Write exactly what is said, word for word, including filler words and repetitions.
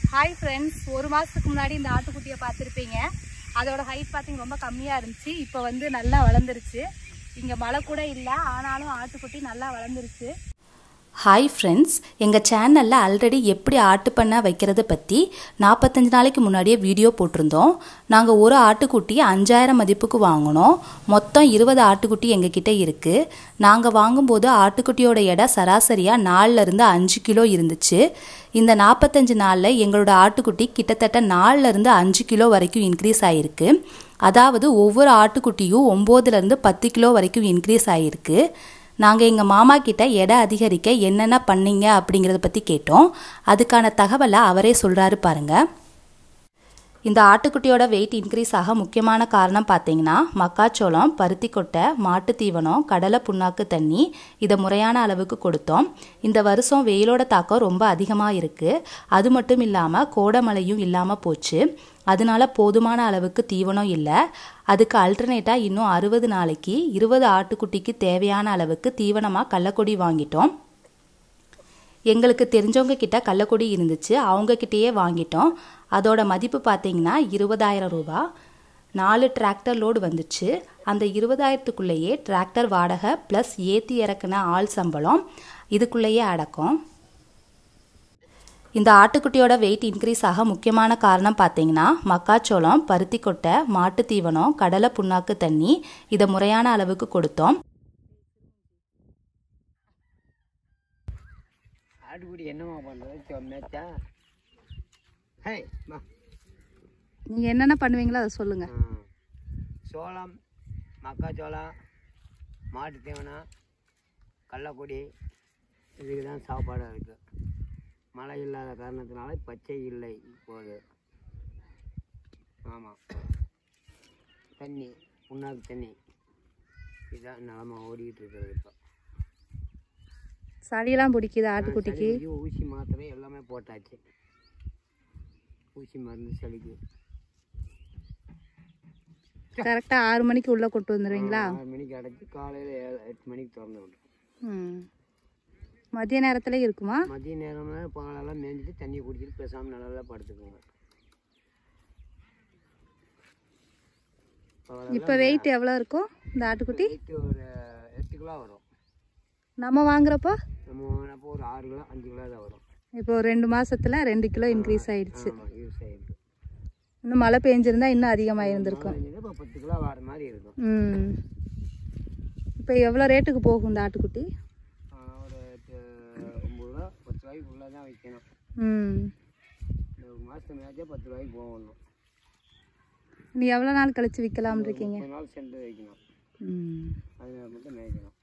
Hi friends, ஒரு மாதத்துக்கு முன்னாடி இந்த ஆட்டுக்குட்டியை பார்த்துருப்பீங்க. அதோட ஹைட் பார்த்திங்க ரொம்ப கம்மியாக இருந்துச்சு. இப்போ வந்து நல்லா வளர்ந்துருச்சு. இங்கே மழை கூட இல்லை, ஆனாலும் ஆட்டுக்குட்டி நல்லா வளர்ந்துருச்சு. ஹாய் ஃப்ரெண்ட்ஸ், எங்கள் சேனலில் ஆல்ரெடி எப்படி ஆட்டு பண்ணை வைக்கிறத பற்றி நாற்பத்தஞ்சு நாளைக்கு முன்னாடியே வீடியோ போட்டிருந்தோம். நாங்கள் ஒரு ஆட்டுக்குட்டி அஞ்சாயிரம் மதிப்புக்கு வாங்கினோம். மொத்தம் இருபது ஆட்டுக்குட்டி எங்ககிட்ட இருக்குது. நாங்கள் வாங்கும்போது ஆட்டுக்குட்டியோட எடை சராசரியாக நாலுலேருந்து அஞ்சு கிலோ இருந்துச்சு. இந்த நாற்பத்தஞ்சு நாளில் எங்களோட ஆட்டுக்குட்டி கிட்டத்தட்ட நாலுலேருந்து அஞ்சு கிலோ வரைக்கும் இன்க்ரீஸ் ஆகிருக்கு. அதாவது ஒவ்வொரு ஆட்டுக்குட்டியும் ஒம்போதுலேருந்து பத்து கிலோ வரைக்கும் இன்க்ரீஸ் ஆகிருக்கு. நாங்கள் எங்கள் மாமா கிட்ட எடை அதிகரிக்க என்னென்ன பண்ணீங்க அப்படிங்கிறத பற்றி கேட்டோம். அதுக்கான தகவலை அவரே சொல்கிறாரு பாருங்க. இந்த ஆட்டுக்குட்டியோட வெயிட் இன்க்ரீஸ் ஆக முக்கியமான காரணம் பார்த்தீங்கன்னா மக்காச்சோளம், பருத்தி கொட்டை, மாட்டு தீவனம், கடலை புண்ணாக்கு தண்ணி இதை முறையான அளவுக்கு கொடுத்தோம். இந்த வருஷம் வெயிலோட தாக்கம் ரொம்ப அதிகமாக இருக்குது. அது மட்டும் இல்லாமல் கோடைமழையும் இல்லாமல் போச்சு. அதனால போதுமான அளவுக்கு தீவனம் இல்லை. அதுக்கு அல்டர்னேட்டாக இன்னும் அறுபது நாளைக்கு இருபது ஆட்டுக்குட்டிக்கு தேவையான அளவுக்கு தீவனமாக கடலக்கொடி வாங்கிட்டோம். எங்களுக்கு தெரிஞ்சவங்க கிட்ட கடலக்கொடி இருந்துச்சு, அவங்கக்கிட்டேயே வாங்கிட்டோம். அதோட மதிப்பு பார்த்தீங்கன்னா இருபதாயிரம் ரூபா. நாலு டிராக்டர் லோடு வந்துச்சு. அந்த இருபதாயிரத்துக்குள்ளேயே டிராக்டர் வாடகை ப்ளஸ் ஏற்றி இறக்குன ஆள் சம்பளம் இதுக்குள்ளேயே அடக்கம். இந்த ஆட்டுக்குட்டியோட வெயிட் இன்க்ரீஸ் ஆக முக்கியமான காரணம் பார்த்தீங்கன்னா மக்காச்சோளம், பருத்தி கொட்டை, மாட்டு தீவனம், கடலை புண்ணாக்கு தண்ணி இதை முறையான அளவுக்கு கொடுத்தோம். ஆட்டுக்குட்டி என்னமா பண்ணுறது? நீங்கள் என்னென்ன பண்ணுவீங்களோ அதை சொல்லுங்கள். சோளம், மக்காச்சோளம், மாட்டு தீவனம், கடலக்கொடி இதுக்கு தான் சாப்பாடாக இருக்குது. மழை இல்லாத காரணத்தினால பச்சை இல்லை இப்போது. ஆமாம், தண்ணி, புண்ணாக்கு தண்ணி இதுதான் நிலமை ஓடிக்கிட்டு இருக்கிறது. இப்போ சளியெல்லாம் பிடிக்குது ஆட்டுக்குட்டிக்கு. ஊசி மாத்திரை எல்லாமே போட்டாச்சு. ஊசி மருந்து சளிக்கு கரெக்டாக ஆறு மணிக்கு உள்ளே கொண்டு வந்துடுவீங்களா? ஆறு மணிக்கு அடைச்சி காலையில் ஏழு எட்டு மணிக்கு திறந்து விடும். ம், மதிய நேரத்தில் இருக்குமா? மதிய நேரம்னா பாலெல்லாம் மேய்ஞ்சிட்டு தண்ணி குடிச்சிட்டு பேசாமல் நல்லா படுத்துக்குங்க. இப்போ வெயிட் எவ்வளோ இருக்கும் இந்த ஆட்டுக்குட்டி? ஒரு எட்டு கிலோ வரும். நம்ம வாங்குறப்போ நம்ம வாங்கினப்போ ஒரு ஆறு கிலோ அஞ்சு கிலோ தான் வரும். இப்போ ரெண்டு மாசத்துல ரெண்டு கிலோ இன்க்ரீஸ் ஆயிடுச்சு. யூஸ் ஆகிருக்கு. இன்னும் மழை பெஞ்சிருந்தா இன்னும் அதிகமாக இருந்திருக்கும். இப்போ பத்து கிலோ வர மாதிரி இருக்கும். ம், இப்போ எவ்வளோ ரேட்டுக்கு போகும் இந்த ஆட்டுக்குட்டி? ஒரு ஒம்பது ரூபா பத்து ரூபாய்க்குள்ளே தான் வைக்கணும். ம், ஒரு மாதத்துக்கு மேட்சே பத்து ரூபாய்க்கு போகணும். நீ எவ்வளோ நாள் கழிச்சு விற்கலாம் இருக்கீங்க? நாள் சென்று வைக்கணும். ம், அதனால மட்டும் மேய்க்கணும்.